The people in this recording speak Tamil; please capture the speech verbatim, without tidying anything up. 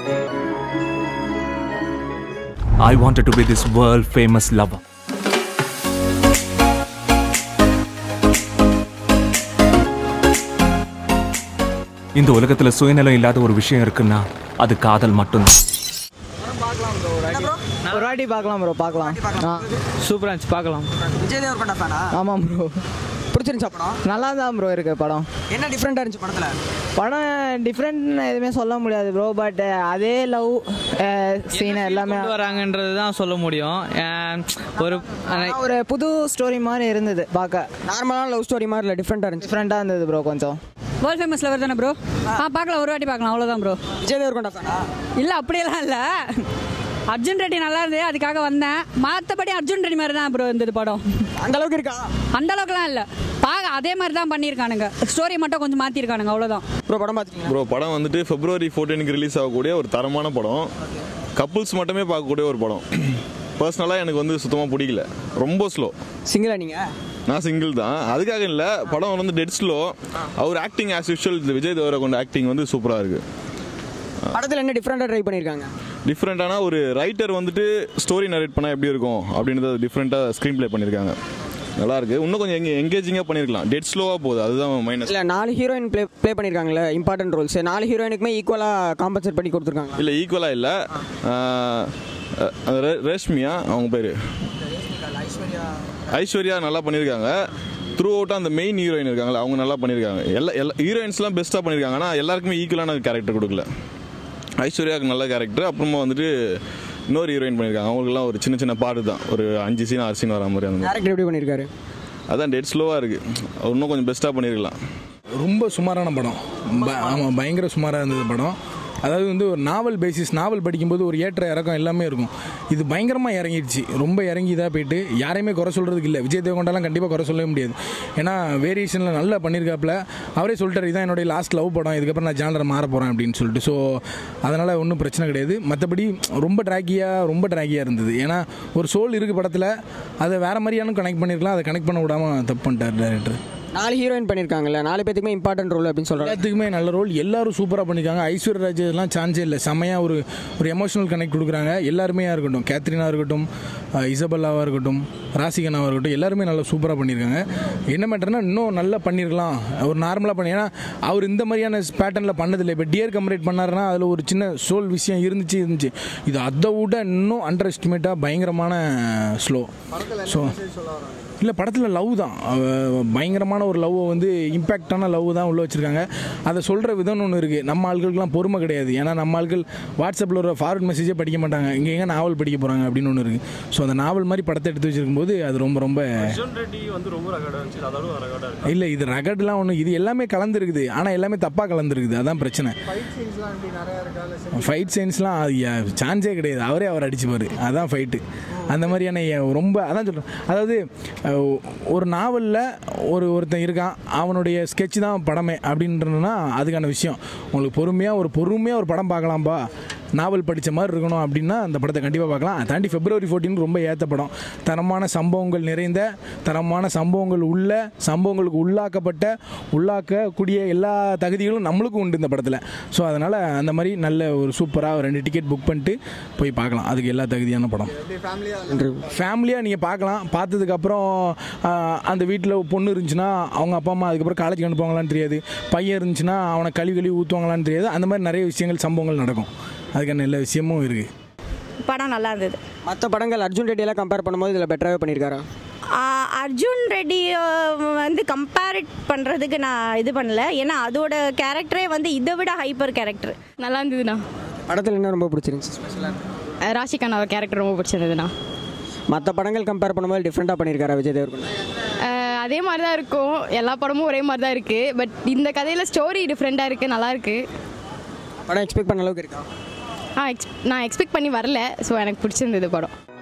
I wanted to be this world famous lover. இந்த உலகத்துல சுயநலம் இல்லாத ஒரு விஷயம் இருக்குன்னா அது காதல் மட்டும்தான். ஒரு வாட்டி பார்க்கலாம் ப்ரோ, பார்க்கலாம். சூப்பராக இருந்துச்சு, பார்க்கலாம். விஜய் தேவர்கொண்டா ஃபேனா? ஆமாம் ப்ரோ. பிடிச்சிருந்துச்சா படம்? நல்லா தான் ப்ரோ இருக்குது படம். என்ன டிஃப்ரெண்ட்டாக இருந்துச்சு படத்தில்? படம் டிஃப்ரெண்ட்னு எதுவுமே சொல்ல முடியாது ப்ரோ. பட் அதே லவ் சீன் எல்லாமே வராங்கன்றது தான் சொல்ல முடியும். ஒரு ஒரு புது ஸ்டோரி மாதிரி இருந்தது பார்க்க. நார்மலான லவ் ஸ்டோரி மாதிரி இல்லை, டிஃப்ரெண்ட்டாக இருந்துச்சு. டிஃப்ரெண்ட்டாக இருந்தது ப்ரோ. கொஞ்சம் வேர்ல்ட் ஃபேமஸ் லவர் தானே ப்ரோ? ஆ பார்க்கலாம், ஒரு வாட்டி பார்க்கலாம், அவ்வளோதான் ப்ரோ. விஜய் தேவர்கொண்டா ஃபேனா? இல்லை அப்படியெல்லாம் இல்லை, அர்ஜுன் ரெட்டி நல்லா இருந்தது, அதுக்காக வந்தேன். மற்றபடி அர்ஜுன் ரெட்டி மாதிரி தான் ப்ரோ இருந்தது படம். அந்த அளவுக்கு இருக்கா? அந்த அளவுக்குலாம் இல்லை, பார்க்க அதே மாதிரி தான் பண்ணியிருக்கானுங்க. ஸ்டோரி மட்டும் கொஞ்சம் மாற்றிருக்கானுங்க, அவ்வளோதான். ப்ரோ படம் பார்த்துருக்கீங்க? ப்ரோ படம் வந்துட்டு பிப்ரவரி பதினான்குக்கு ரிலீஸ் ஆகக்கூடிய ஒரு தரமான படம். கப்புள்ஸ் மட்டுமே பார்க்கக்கூடிய ஒரு படம். பர்சனலாக எனக்கு வந்து சுத்தமாக பிடிக்கல, ரொம்ப ஸ்லோ. சிங்கிளா நீங்கள்? நான் சிங்கிள் தான், அதுக்காக இல்லை. படம் வந்து டெட் ஸ்லோ. அவர் acting as usual, Vijay Deverakonda acting வந்து சூப்பராக இருக்குது. படத்தில் என்ன டிஃப்ரெண்ட்டாக ட்ரை பண்ணியிருக்காங்க? டிஃப்ரெண்ட்டான ஒரு ரைட்டர் வந்துட்டு ஸ்டோரி நரேட் பண்ணால் எப்படி இருக்கும் அப்படின்றத டிஃப்ரெண்ட்டாக ஸ்க்ரீன் ப்ளே பண்ணியிருக்காங்க. நல்லா இருக்குது. இன்னும் கொஞ்சம் எங்கே எங்கேஜிங்காக பண்ணியிருக்கலாம். டெட் ஸ்லோவாக போகுது, அதுதான் மைனஸ். இல்லை, நாலு ஹீரோயின் ப்ளே ப்ளே பண்ணியிருக்காங்களே இம்பார்ட்டன்ட் ரோல்ஸ். நாலு ஹீரோயினுக்குமே ஈக்குவலாக காம்பன்சேட் பண்ணி கொடுத்துருக்காங்க. இல்லை ஈக்குவலாக இல்லை. ரேஷ்மியா அவங்க பேர், ஐஸ்வர்யா நல்லா பண்ணியிருக்காங்க. த்ரூ அவுட்டாக அந்த மெயின் ஹீரோயின் இருக்காங்களா, அவங்க நல்லா பண்ணியிருக்காங்க. எல்லா எல்லா ஹீரோயின்ஸ்லாம் பெஸ்ட்டாக பண்ணியிருக்காங்க. ஆனால் எல்லாருக்குமே ஈக்குவலான கேரக்டர் கொடுக்கல. ஐஸ்வர்யாவுக்கு நல்ல கேரக்டர், அப்புறமா வந்துட்டு இன்னொரு ஹீரோயின் பண்ணியிருக்காங்க. அவங்களுக்குலாம் ஒரு சின்ன சின்ன பாட்டு தான், ஒரு அஞ்சு சீன் ஆறு சீன் வர மாதிரி. அந்த கேரக்டர் எப்படி பண்ணியிருக்காரு? அதான் டெட் ஸ்லோவாக இருக்குது, இன்னும் கொஞ்சம் பெஸ்ட்டாக பண்ணியிருக்கலாம். ரொம்ப சுமாரான படம். ஆமாம், பயங்கர சுமாராக இருந்தது படம். அதாவது வந்து ஒரு நாவல் பேசிஸ், நாவல் படிக்கும்போது ஒரு ஏற்ற இறக்கம் எல்லாமே இருக்கும். இது பயங்கரமாக இறங்கிடுச்சு, ரொம்ப இறங்கி இதாக போயிட்டு யாரையுமே குறை சொல்கிறதுக்கு இல்லை. விஜய் தேவகொண்டாலாம் கண்டிப்பாக குறை சொல்லவே முடியாது. ஏன்னா வேரியேஷனில் நல்லா பண்ணியிருக்காப்புல. அவரே சொல்லிட்டார், இதான் என்னுடைய லாஸ்ட் லவ் படம், இதுக்கப்புறம் நான் ஜானரை மாற போகிறேன் அப்படின்னு சொல்லிட்டு. ஸோ அதனால் ஒன்றும் பிரச்சனை கிடையாது. மற்றபடி ரொம்ப ட்ராக்கியாக ரொம்ப ட்ராக்கியாக இருந்தது. ஏன்னா ஒரு சோல் இருக்குது படத்தில், அதை வேறு மாதிரியான கனெக்ட் பண்ணியிருக்கலாம். அதை கனெக்ட் பண்ண விடாமல் தப்பு பண்ணிட்டார் டேரக்டர். நாலு ஹீரோயின் பண்ணியிருக்காங்கல்ல, நாலு பேத்துக்குமே இம்பார்ட்டன்ட் ரோல் அப்படின்னு சொல்கிறாங்க. எல்லாத்துக்குமே நல்ல ரோல், எல்லாரும் சூப்பராக பண்ணியிருக்காங்க. ஐஸ்வர்யா ராஜெல்லாம் சான்ஸே இல்லை, செம்மையாக ஒரு ஒரு எமோஷனல் கனெக்ட் கொடுக்குறாங்க. எல்லாருமே இருக்கட்டும், கேத்ரினாக இருக்கட்டும், இசபெல்லாவாக இருக்கட்டும், ராசிகனாவாக இருக்கட்டும், எல்லாருமே நல்லா சூப்பராக பண்ணியிருக்காங்க. என்ன மேட்டர்னா இன்னும் நல்லா பண்ணியிருக்கலாம், ஒரு நார்மலாக பண்ணி. ஏன்னா அவர் இந்த மாதிரியான பேட்டர்னில் பண்ணதில்லை. இப்போ டியர் கம்ப்ளீட் பண்ணாருன்னா அதில் ஒரு சின்ன சோல் விஷயம் இருந்துச்சு இருந்துச்சு இது அதை விட இன்னும் அண்டர் எஸ்டிமேட்டாக பயங்கரமான ஸ்லோ. ஸோ இல்லை, படத்தில் லவ் தான், பயங்கரமான ஒரு லவ்வை வந்து இம்பேக்டான லவ் தான் உள்ளே வச்சுருக்காங்க. அதை சொல்கிற விதம்னு ஒன்று இருக்குது. நம்ம ஆட்களுக்குலாம் பொறுமை கிடையாது. ஏன்னா நம்ம ஆட்கள் வாட்ஸ்அப்பில் ஒரு ஃபார்வர்ட் மெசேஜே படிக்க மாட்டாங்க, இங்கே எங்கே நாவல் படிக்க போகிறாங்க அப்படின்னு ஒன்று இருக்குது. ஸோ அந்த நாவல் மாதிரி படத்தை எடுத்து வச்சிருக்கும் போது அது ரொம்ப ரொம்ப இல்லை, இது ரகட்லாம் ஒன்று, இது எல்லாமே கலந்துருக்குது. ஆனால் எல்லாமே தப்பாக கலந்துருக்குது, அதான் பிரச்சனை. ஃபைட் சீன்ஸ்லாம் சான்ஸே கிடையாது, அவரே அவர் அடிச்சுப்பார், அதான் ஃபைட்டு. அந்த மாதிரியான ரொம்ப அதான் சொல்கிறேன். அதாவது ஒரு நாவலில் ஒரு ஒருத்தன் இருக்கான், அவனுடைய ஸ்கெட்ச் தான் படமே அப்படின்றனா அதுக்கான விஷயம். உங்களுக்கு பொறுமையாக ஒரு பொறுமையாக ஒரு படம் பார்க்கலாம்பா, நாவல் படித்த மாதிரி இருக்கணும் அப்படின்னா அந்த படத்தை கண்டிப்பாக பார்க்கலாம். அதை தாண்டி பிப்ரவரி பதினான்கு ரொம்ப ஏற்ற படம். தரமான சம்பவங்கள் நிறைந்த, தரமான சம்பவங்கள் உள்ள, சம்பவங்களுக்கு உள்ளாக்கப்பட்ட, உள்ளாக்கக்கூடிய எல்லா தகுதிகளும் நம்மளுக்கும் உண்டு இந்த படத்தில். ஸோ அதனால் அந்த மாதிரி நல்ல ஒரு சூப்பராக ரெண்டு டிக்கெட் புக் பண்ணிட்டு போய் பார்க்கலாம். அதுக்கு எல்லா தகுதியான படம். ஃபேமிலியாக நீங்கள் பார்க்கலாம். பார்த்ததுக்கப்புறம் அந்த வீட்டில் பொண்ணு இருந்துச்சுன்னா அவங்க அப்பா அம்மா அதுக்கப்புறம் காலேஜுக்கு அனுப்புவாங்களான்னு தெரியாது, பையன் இருந்துச்சுன்னா அவனை கழுவி கழுவி ஊற்றுவாங்களான்னு தெரியாது. அந்த மாதிரி நிறைய விஷயங்கள் சம்பவங்கள் நடக்கும். அதுக்கான எல்லா விஷயமும் இருக்குது. படம் நல்லா இருந்தது. மற்ற படங்கள் அர்ஜுன் ரெட்டியெல்லாம் கம்பேர் பண்ணும்போது இதில் பெட்டராகவே பண்ணியிருக்காரா? அர்ஜுன் ரெட்டி வந்து கம்பேர் பண்ணுறதுக்கு நான் இது பண்ணல. ஏன்னா அதோட கேரக்டரே வந்து இதை விட ஹைப்பர் கேரக்டர். நல்லா இருந்ததுண்ணா. படத்தில் என்ன ரொம்ப பிடிச்சிருந்துச்சு? ராஷிகான அவர் கேரக்டர் ரொம்ப பிடிச்சிருந்ததுண்ணா. மற்ற படங்கள் கம்பேர் பண்ணும்போது டிஃப்ரெண்ட்டாக பண்ணியிருக்காரா விஜய் தேவர்கொண்டா? அதே மாதிரி தான் இருக்கும், எல்லா படமும் ஒரே மாதிரி தான் இருக்குது. பட் இந்த கதையில் ஸ்டோரி டிஃப்ரெண்ட்டாக இருக்குது, நல்லாயிருக்கு. படம் எக்ஸ்பெக்ட் பண்ண அளவுக்கு இருக்கா? ஆ எக்ஸ் நான் எக்ஸ்பெக்ட் பண்ணி வரல. ஸோ எனக்கு பிடிச்சிருந்தது படம்.